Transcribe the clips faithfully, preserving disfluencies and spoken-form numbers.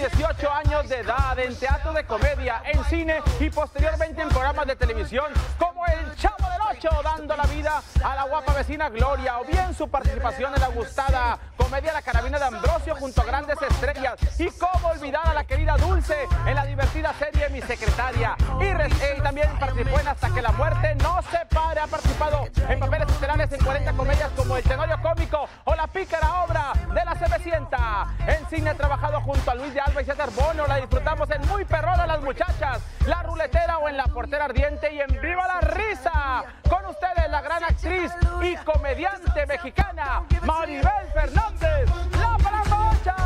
dieciocho años de edad, en teatro de comedia, en cine y posteriormente en programas de televisión como El Chavo del Ocho, dando la vida a la guapa vecina Gloria, o bien su participación en la gustada comedia La Carabina de Ambrosio junto a grandes estrellas, y cómo olvidar a la querida Dulce en la divertida serie Mi Secretaria, y, y también participó en Hasta que la muerte nos separe. Ha participado en papeles estelares en cuarenta comedias como El Tenorio Cómico o La Pícara Obra de la Cenicienta. En cine ha trabajado junto a Luis de Alba y César Bono. La disfrutamos en Muy Perrona las Muchachas, La Ruletera o en La Portera Ardiente, y en Viva la Risa. Con ustedes la gran actriz y comediante mexicana Maribel Fernández, la Palamocha.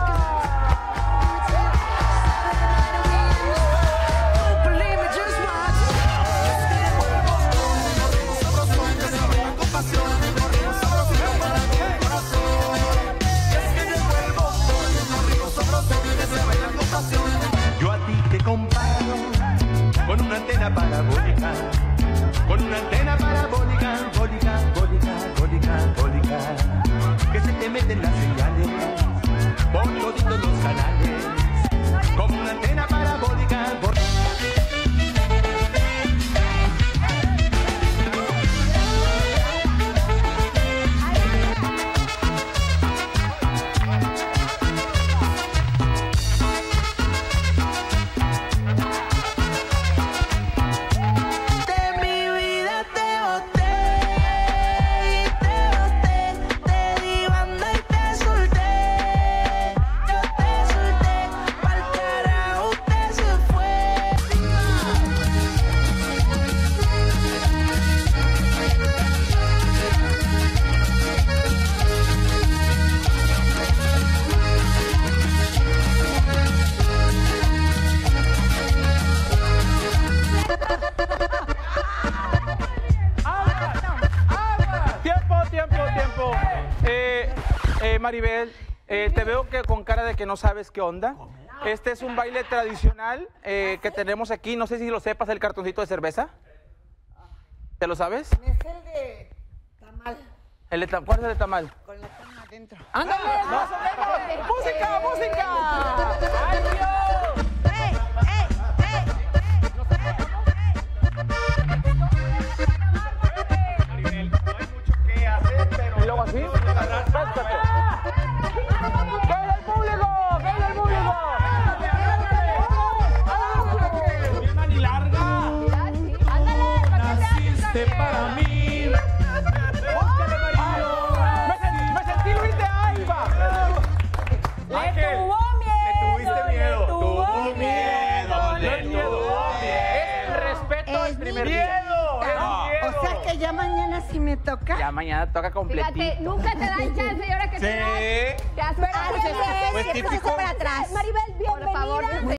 Yo a ti te comparo con una antena parabólica, con una antena parabólica, bólica, bólica, bólica, bólica, que se te meten las señales por todos los canales, como una antena parabólica. Eh, Maribel, eh, te veo que con cara de que no sabes qué onda. Este es un baile tradicional eh, que tenemos aquí. No sé si lo sepas, el cartoncito de cerveza. ¿Te lo sabes? Es el de tamal. El de ta ¿Cuál es el de tamal? Con la cama adentro. ¡Ándale! ¡Más o menos! ¡Música, música! ¡Ay, Dios! ¡Ey, ey, ey! Maribel, no hay mucho que hacer, pero... ¿Y luego así? ¡Péstate! ¡Que el público! ¡Que el público! ¡Bien mani larga! Naciste para mí. ¡Me sentí Luis de Alba! Le tuvo miedo. Le tuviste miedo. Le tuvo Tuvo miedo. miedo. Le tuvo Es el respeto al primer día. miedo. Es O sea que ya mañana sí me toca. Ya mañana toca completito. Fíjate, nunca te dan chance y ahora que Sí. te dan, te haces Pero Pues siempre, es siempre típico. para atrás. Maribel, bienvenida. Por favor,